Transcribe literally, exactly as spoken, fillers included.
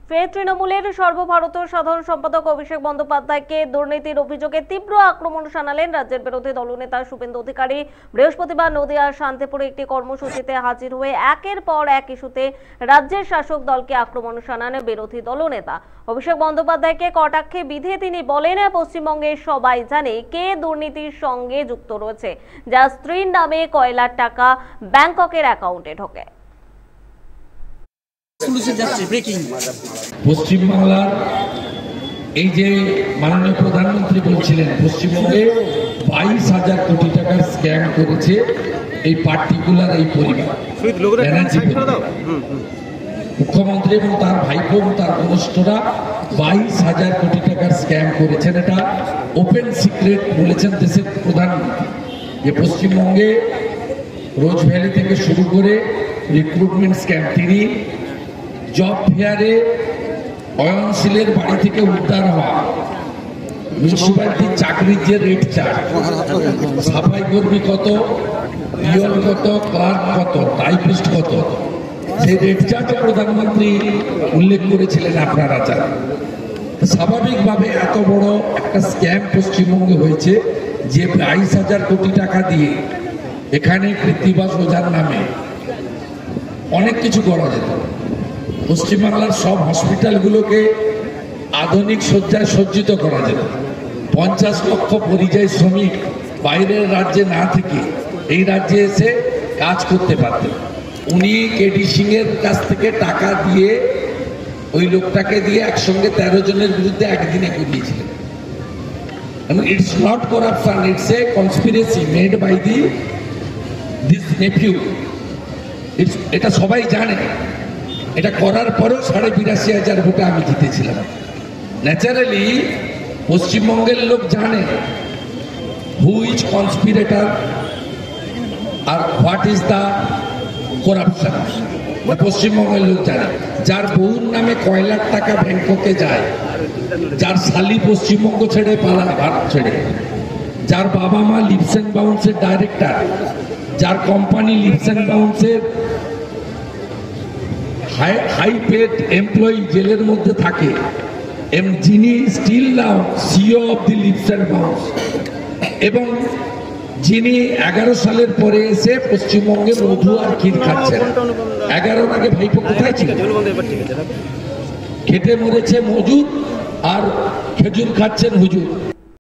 ফের তৃণমূলের সর্বভারতীয় সাধারণ সম্পাদক অভিষেক বন্দ্যোপাধ্যায়কে দুর্নীতির অভিযোগে তীব্র আক্রমণ শানালেন রাজ্যের বিরোধী দলনেতা শুভেন্দু অধিকারী। বৃহস্পতিবার নদিয়ার শান্তিপুরে একটি কর্মসূচিতে হাজির হয়ে একের পর এক ইস্যুতে রাজ্যের শাসক দলকে আক্রমণ শানান বিরোধী দলনেতা। অভিষেক বন্দ্যোপাধ্যায়কে কটাক্ষে বিধে তিনি বলেন, পশ্চিমবঙ্গের সবাই জানে কে দুর্নীতির সঙ্গে যুক্ত রয়েছে, যার স্ত্রীর নামে কয়লার টাকা ব্যাংককের অ্যাকাউন্টে ঢোকে। পশ্চিমবাংলার এই যে মাননীয় প্রধানমন্ত্রী বলছিলেন পশ্চিমবঙ্গে বাইশ হাজার কোটি টাকার স্ক্যাম করেছে এই পার্টিকুলার এই পরিবার, মুখ্যমন্ত্রী এবং তার ভাইপো এবং তার ঘনিষ্ঠরা বাইশ হাজার কোটি টাকার স্ক্যাম করেছেন। এটা ওপেন সিক্রেট বলেছেন দেশের প্রধানমন্ত্রী, যে পশ্চিমবঙ্গে রোজ ভ্যালি থেকে শুরু করে রিক্রুটমেন্ট স্ক্যাম, তিনি জব ফেয়ারে অয়নশীলের বাড়ি থেকে উদ্ধার হওয়া, মিউনিসিপ্যালিটির চাকরির যে রেট চার্জ, সাফাই কর্মী কত, পিয়ন কত, ক্লার্ক কত, টাইপিস্ট কত, সেই রেট চার্জ প্রধানমন্ত্রী উল্লেখ করেছিলেন। আপনারা জানেন স্বাভাবিকভাবে এত বড় একটা স্ক্যাম পশ্চিমবঙ্গে হয়েছে যে বাইশ হাজার কোটি টাকা দিয়ে এখানে কৃত্তিবাস ওঝার নামে অনেক কিছু করা যেত। পশ্চিমবাংলার সব হসপিটালগুলোকে আধুনিক শয্যায় সজ্জিত করা যেত। পঞ্চাশ লক্ষ পরিযায়ী শ্রমিক বাইরের রাজ্যে না থেকে এই রাজ্যে এসে কাজ করতে পারতেন। উনি কেডি সিং এর কাছ থেকে টাকা দিয়ে ওই লোকটাকে দিয়ে একসঙ্গে তেরো জনের বিরুদ্ধে একদিনে করিয়েছিলেন। It's not corruption, it's a conspiracy made by the this nephew. এটা সবাই জানে। এটা করার পরেও সাড়ে বিরাশি হাজার ভোটে আমি জিতেছিলাম। ন্যাচারালি পশ্চিমবঙ্গের লোক জানে হু ইজ কনস্পিরেটর আর হোয়াট ইজ দ্য করাপশন। পশ্চিমবঙ্গের লোক জানে। যার বউর নামে কয়লার টাকা ব্যাংককে যায়, যার শালি পশ্চিমবঙ্গ ছেড়ে পালায় ভারত ছেড়ে, যার বাবা মা লিপস অ্যান্ড বাউন্সের ডাইরেক্টর, যার কোম্পানি লিপস অ্যান্ড বাউন্সের হাই পেড এমপ্লয়ি জেলের মধ্যে থাকে, যিনি still now CEO of the Leaps and Bounds, এবং যিনি এগারো সালের পরে এসে পশ্চিমবঙ্গে মধু আর ক্ষীর খাচ্ছেন। এগারোর আগে ভাইপো কোথায় ছিল? খেটে মরেছে মজুর আর খেজুর খাচ্ছেন হুজুর।